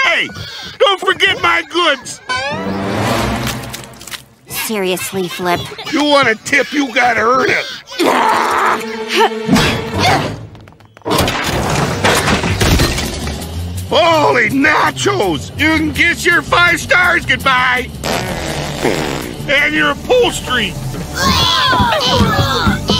Hey, don't forget my goods. Seriously, Flip. You want a tip, you gotta earn it. Holy nachos! You can kiss your 5 stars goodbye. And your upholstery.